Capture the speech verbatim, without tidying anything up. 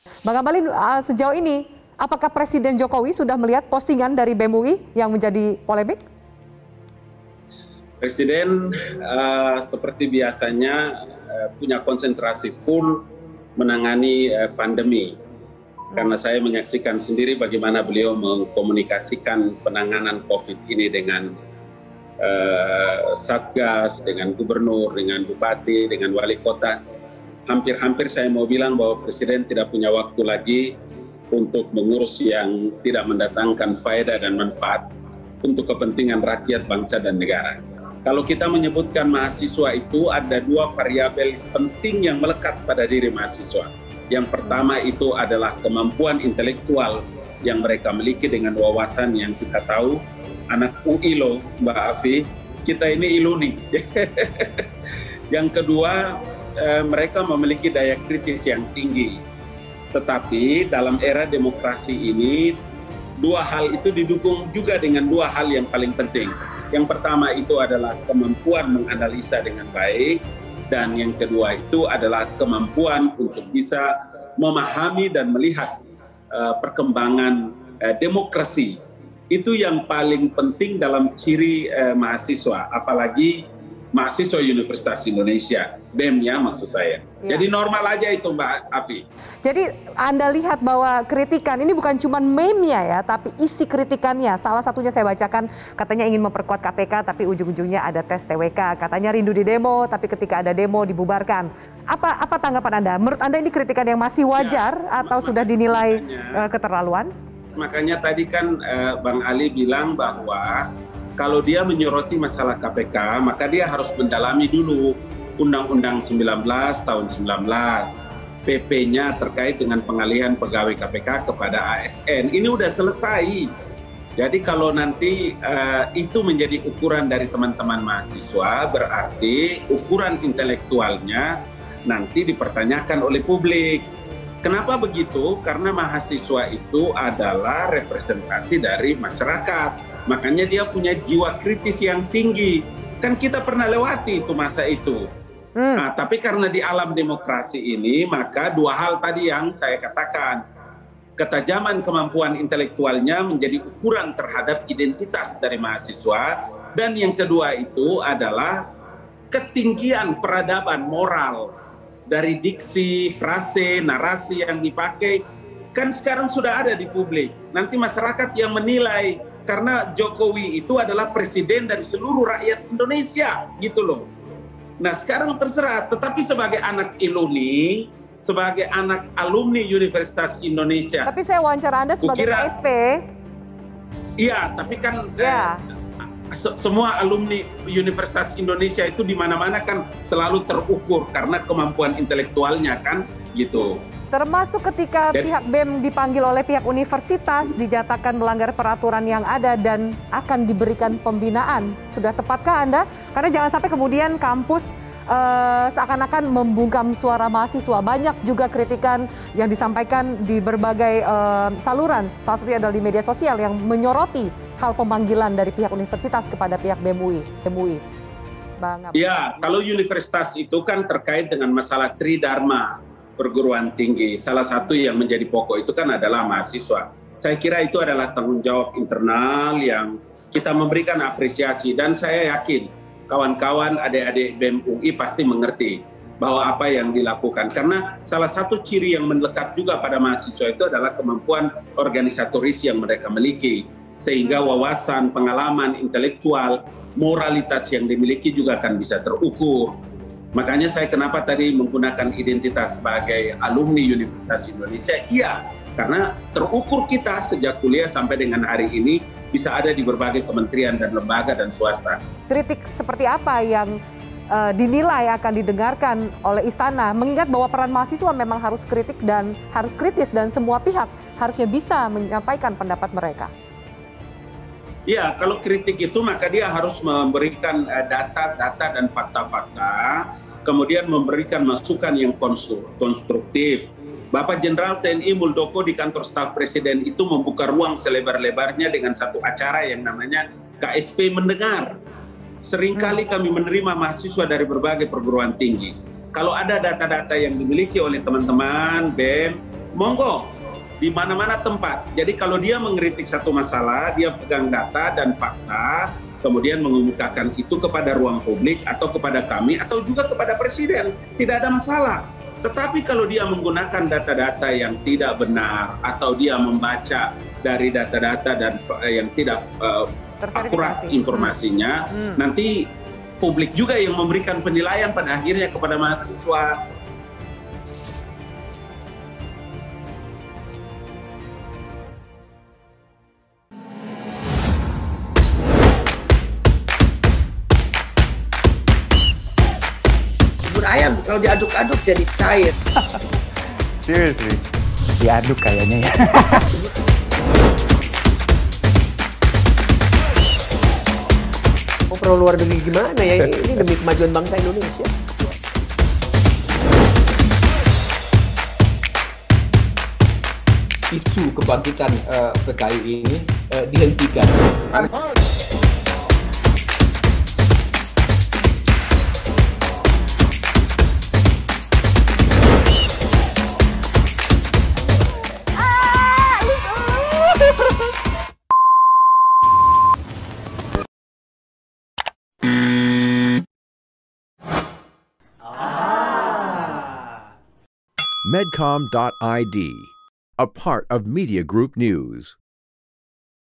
Bang Abalin, uh, sejauh ini apakah Presiden Jokowi sudah melihat postingan dari B E M U I yang menjadi polemik? Presiden uh, seperti biasanya uh, punya konsentrasi full menangani uh, pandemi. Karena saya menyaksikan sendiri bagaimana beliau mengkomunikasikan penanganan COVID ini dengan uh, Satgas, dengan gubernur, dengan bupati, dengan wali kota. Hampir-hampir saya mau bilang bahwa Presiden tidak punya waktu lagi untuk mengurus yang tidak mendatangkan faedah dan manfaat untuk kepentingan rakyat, bangsa, dan negara. Kalau kita menyebutkan mahasiswa itu ada dua variabel penting yang melekat pada diri mahasiswa. Yang pertama itu adalah kemampuan intelektual yang mereka miliki dengan wawasan yang kita tahu. Anak U I loh Mbak Afi, kita ini iluni. Yang kedua, eh, mereka memiliki daya kritis yang tinggi. Tetapi dalam era demokrasi ini, dua hal itu didukung juga dengan dua hal yang paling penting. Yang pertama itu adalah kemampuan menganalisa dengan baik, dan yang kedua itu adalah kemampuan untuk bisa memahami dan melihat uh, perkembangan uh, demokrasi. Itu yang paling penting dalam ciri uh, mahasiswa, apalagi mahasiswa Universitas Indonesia, B E M-nya maksud saya. Ya. Jadi normal aja itu Mbak Afi. Jadi Anda lihat bahwa kritikan ini bukan cuma meme-nya ya, tapi isi kritikannya. Salah satunya saya bacakan, katanya ingin memperkuat K P K, tapi ujung-ujungnya ada tes T W K. Katanya rindu di demo, tapi ketika ada demo dibubarkan. Apa apa tanggapan Anda? Menurut Anda ini kritikan yang masih wajar ya, atau sudah dinilai makanya, uh, keterlaluan? Makanya tadi kan uh, Bang Ali bilang bahwa kalau dia menyoroti masalah K P K, maka dia harus mendalami dulu Undang-Undang sembilan belas tahun sembilan belas, P P-nya terkait dengan pengalihan pegawai K P K kepada A S N. Ini udah selesai. Jadi kalau nanti uh, itu menjadi ukuran dari teman-teman mahasiswa, berarti ukuran intelektualnya nanti dipertanyakan oleh publik. Kenapa begitu? Karena mahasiswa itu adalah representasi dari masyarakat. Makanya dia punya jiwa kritis yang tinggi. Kan kita pernah lewati itu masa itu. Hmm. Nah, tapi karena di alam demokrasi ini, maka dua hal tadi yang saya katakan. Ketajaman kemampuan intelektualnya menjadi ukuran terhadap identitas dari mahasiswa. Dan yang kedua itu adalah ketinggian peradaban moral. Dari diksi, frase, narasi yang dipakai. Kan sekarang sudah ada di publik. Nanti masyarakat yang menilai. Karena Jokowi itu adalah presiden dari seluruh rakyat Indonesia, gitu loh. Nah sekarang terserah, tetapi sebagai anak iluni, sebagai anak alumni Universitas Indonesia. Tapi saya wawancara Anda sebagai K S P. Iya, tapi kan ya. eh, se semua alumni Universitas Indonesia itu di mana-mana kan selalu terukur karena kemampuan intelektualnya kan, gitu. Termasuk ketika Dan, pihak B E M dipanggil oleh pihak universitas, dijatakan melanggar peraturan yang ada dan akan diberikan pembinaan. Sudah tepatkah Anda? Karena jangan sampai kemudian kampus uh, seakan-akan membungkam suara mahasiswa. Banyak juga kritikan yang disampaikan di berbagai uh, saluran, salah satunya adalah di media sosial yang menyoroti hal pemanggilan dari pihak universitas kepada pihak B E M U I. B E M U I. Bang, ya, kalau universitas itu kan terkait dengan masalah tridharma perguruan tinggi. Salah satu yang menjadi pokok itu kan adalah mahasiswa. Saya kira itu adalah tanggung jawab internal yang kita memberikan apresiasi. Dan saya yakin kawan-kawan adik-adik B E M U I pasti mengerti bahwa apa yang dilakukan. Karena salah satu ciri yang melekat juga pada mahasiswa itu adalah kemampuan organisatoris yang mereka miliki. Sehingga wawasan, pengalaman, intelektual, moralitas yang dimiliki juga akan bisa terukur. Makanya saya kenapa tadi menggunakan identitas sebagai alumni Universitas Indonesia, iya, karena terukur kita sejak kuliah sampai dengan hari ini bisa ada di berbagai kementerian dan lembaga dan swasta. Kritik seperti apa yang uh, dinilai akan didengarkan oleh istana, mengingat bahwa peran mahasiswa memang harus kritik dan harus kritis dan semua pihak harusnya bisa menyampaikan pendapat mereka? Ya, kalau kritik itu maka dia harus memberikan data-data dan fakta-fakta, kemudian memberikan masukan yang konstruktif. Bapak Jenderal T N I Muldoko di kantor staf Presiden itu membuka ruang selebar-lebarnya dengan satu acara yang namanya K S P Mendengar. Seringkali kami menerima mahasiswa dari berbagai perguruan tinggi. Kalau ada data-data yang dimiliki oleh teman-teman B E M, monggo di mana-mana tempat. Jadi kalau dia mengkritik satu masalah, dia pegang data dan fakta, kemudian mengemukakan itu kepada ruang publik atau kepada kami atau juga kepada presiden, tidak ada masalah. Tetapi kalau dia menggunakan data-data yang tidak benar atau dia membaca dari data-data dan yang tidak uh, akurat informasinya, hmm. Hmm. nanti publik juga yang memberikan penilaian pada akhirnya kepada mahasiswa. Ayam kalau diaduk-aduk jadi cair. Seriously, diaduk kayaknya ya. Oh, perlu luar negeri gimana ya? Ini demi kemajuan bangsa Indonesia. Isu kebangkitan uh, P K I ini uh, dihentikan. Medcom dot I D, a part of Media Group News.